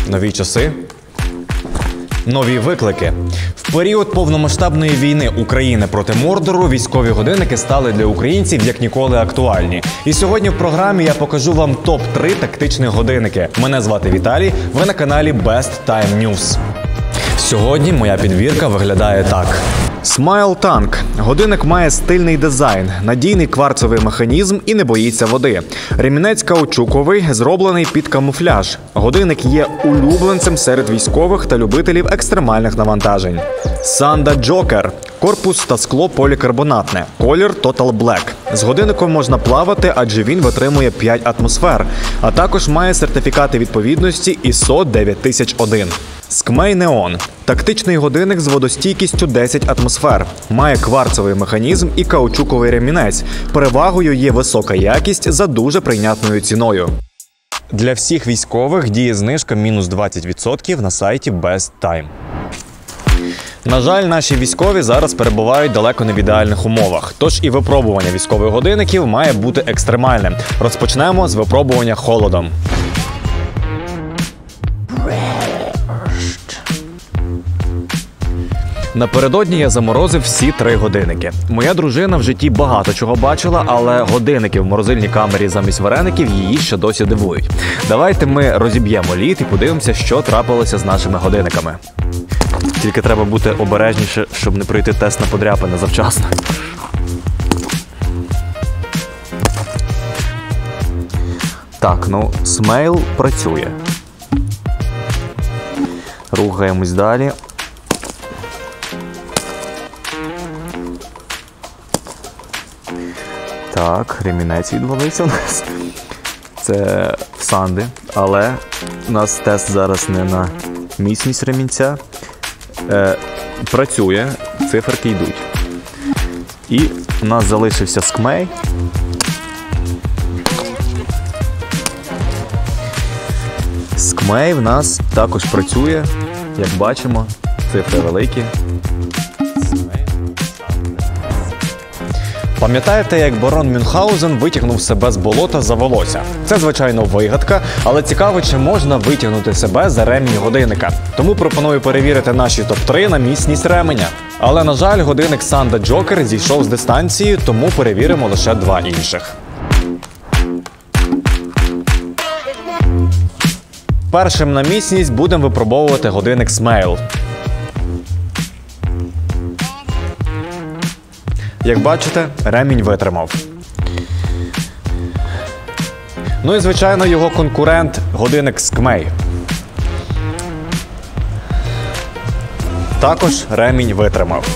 Нові часи, нові виклики. В період повномасштабної війни України проти Мордору військові годинники стали для українців як ніколи актуальні. І сьогодні в програмі я покажу вам топ-3 тактичних годинники. Мене звати Віталій, ви на каналі Best Time News. Сьогодні моя підбірка виглядає так. Smile Tank. Годинник має стильний дизайн, надійний кварцевий механізм і не боїться води. Ремінець каучуковий, зроблений під камуфляж. Годинник є улюбленцем серед військових та любителів екстремальних навантажень. Sanda Joker. Корпус та скло полікарбонатне. Колір Total Black. З годинником можна плавати, адже він витримує 5 атмосфер. А також має сертифікати відповідності ISO 9001. Skmei Neon. Тактичний годинник з водостійкістю 10 атмосфер. Має кварцевий механізм і каучуковий ремінець. Перевагою є висока якість за дуже прийнятною ціною. Для всіх військових діє знижка мінус 20% на сайті Best Time. На жаль, наші військові зараз перебувають далеко не в ідеальних умовах. Тож і випробування військових годинників має бути екстремальним. Розпочнемо з випробування холодом. Напередодні я заморозив всі 3 годинники. Моя дружина в житті багато чого бачила, але годинники в морозильній камері замість вареників її ще досі дивують. Давайте ми розіб'ємо лід і подивимося, що трапилося з нашими годинниками. Тільки треба бути обережніше, щоб не пройти тест на подряпини завчасно. Так, Smile працює. Рухаємось далі. Так, ремінець відвалився у нас. Це в Санди, але у нас тест зараз не на міцність ремінця. Працює, циферки йдуть. І у нас залишився Skmei. Skmei в нас також працює, як бачимо, цифри великі. Пам'ятаєте, як барон Мюнхгаузен витягнув себе з болота за волосся? Це, звичайно, вигадка, але цікаво, чи можна витягнути себе за ремінь годинника. Тому пропоную перевірити наші топ-3 на міцність ременя. Але, на жаль, годинник Sanda Joker зійшов з дистанції, тому перевіримо лише 2 інших. Першим на міцність будемо випробовувати годинник Smile. Як бачите, ремінь витримав. Ну і, звичайно, його конкурент – годинник Skmei. Також ремінь витримав.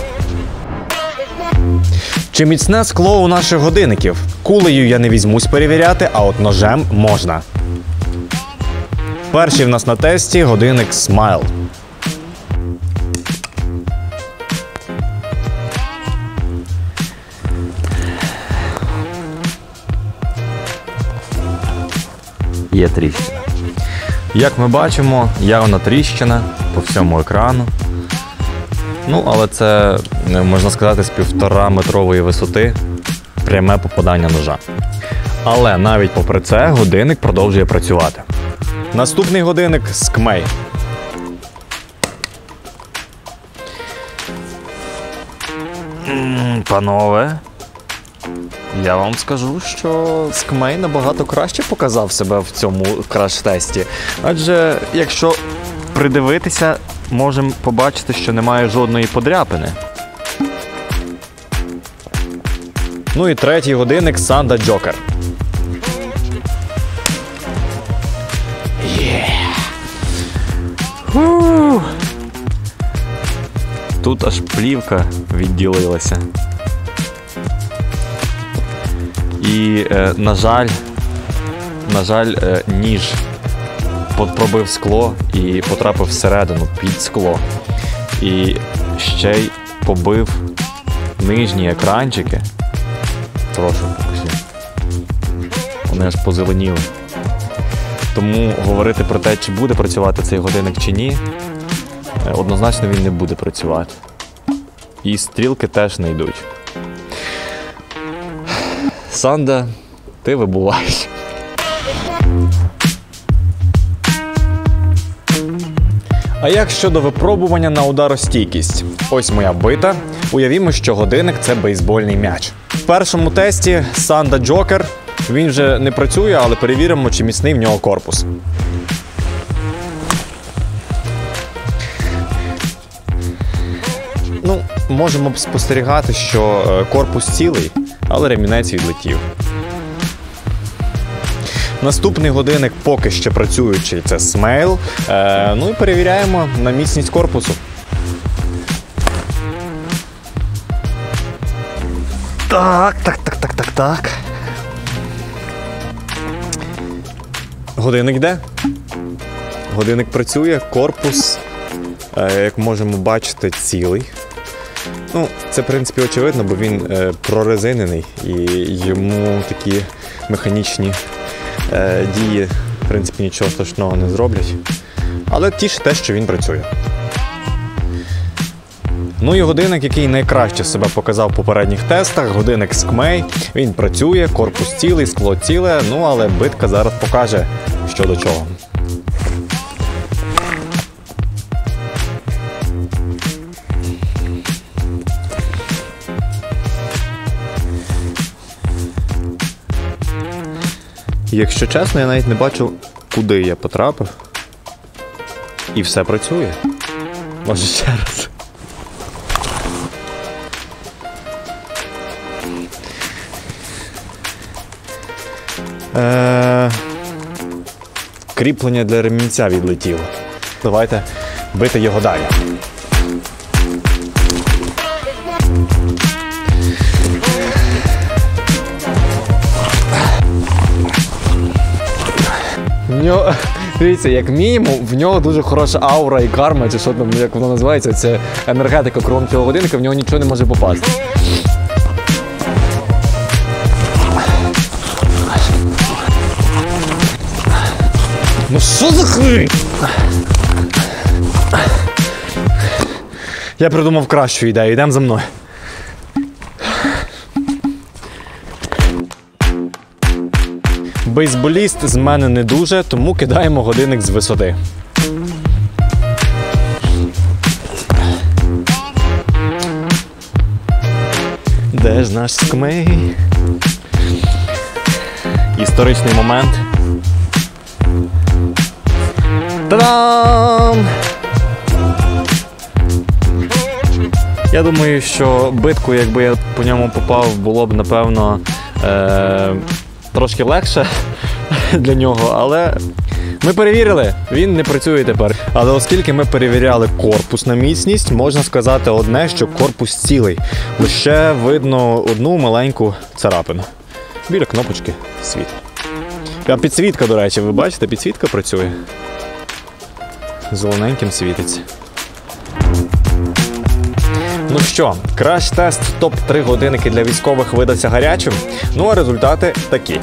Чи міцне скло у наших годинників? Кулею я не візьмусь перевіряти, а от ножем можна. Перший в нас на тесті – годинник Smile. Є тріщина. Як ми бачимо, явна тріщина по всьому екрану. Але це, можна сказати, з 1,5-метрової висоти пряме попадання ножа. Але навіть попри це годинник продовжує працювати. Наступний годинник Skmei. Панове, я вам скажу, що Skmei набагато краще показав себе в цьому краш-тесті. Адже, якщо придивитися, можемо побачити, що немає жодної подряпини. Ну і третій годинник Sanda Joker. Тут аж плівка відділилася. І, на жаль, ніж пробив скло і потрапив всередину, під скло. І ще й побив нижні екранчики. Прошу, покажи. Вони аж позеленіли. Тому говорити про те, чи буде працювати цей годинник чи ні, однозначно він не буде працювати. І стрілки теж не йдуть. Санда, ти вибуваєш. А як щодо випробування на ударостійкість? Ось моя бита. Уявімо, що годинник – це бейсбольний м'яч. В першому тесті Sanda Joker. Він вже не працює, але перевіримо, чи міцний в нього корпус. Ну, можемо спостерігати, що корпус цілий, але ремінець відлетів. Наступний годинник поки що працюючий – це Smale. Ну і перевіряємо на міцність корпусу. Так. Годинник йде. Годинник працює, корпус, як можемо бачити, цілий. Ну, це, в принципі, очевидно, бо він прорезинений і йому такі механічні дії, в принципі, нічого страшного не зроблять. Але тіше те, що він працює. Ну і годинник, який найкраще себе показав в попередніх тестах, годинник Skmei. Він працює, корпус цілий, скло ціле, ну але битка зараз покаже, що до чого. Якщо чесно, я навіть не бачу, куди я потрапив. І все працює. Може ще раз. Кріплення для ремінця відлетіло. Давайте бити його далі. Дивіться, як мінімум, в нього дуже хороша аура і карма, чи що там, як воно називається, це енергетика кругом цього годинника, в нього нічого не може попасти. Ну що за хрень? Я придумав кращу ідею, йдемо за мною. Бейсболіст з мене не дуже, тому кидаємо годинник з висоти. Де ж наш Skmei? Історичний момент. Та-дам! Я думаю, що битку, якби я по ньому попав, було б, напевно, трошки легше для нього, але ми перевірили, він не працює тепер. Але оскільки ми перевіряли корпус на міцність, можна сказати одне, що корпус цілий. Лише видно одну маленьку царапину. Біля кнопочки світ. А підсвітка, до речі, ви бачите, підсвітка працює. Зелененьким світиться. Ну що, краш-тест топ-3 годинники для військових видався гарячим. Ну а результати такі.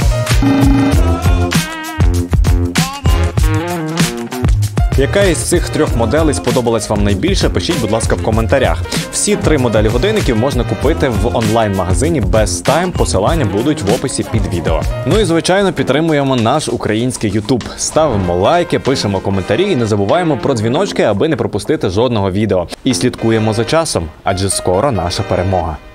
Яка із цих трьох моделей сподобалась вам найбільше, пишіть, будь ласка, в коментарях. Всі 3 моделі годинників можна купити в онлайн-магазині Best Time, посилання будуть в описі під відео. Ну і, звичайно, підтримуємо наш український YouTube. Ставимо лайки, пишемо коментарі і не забуваємо про дзвіночки, аби не пропустити жодного відео. І слідкуємо за часом, адже скоро наша перемога.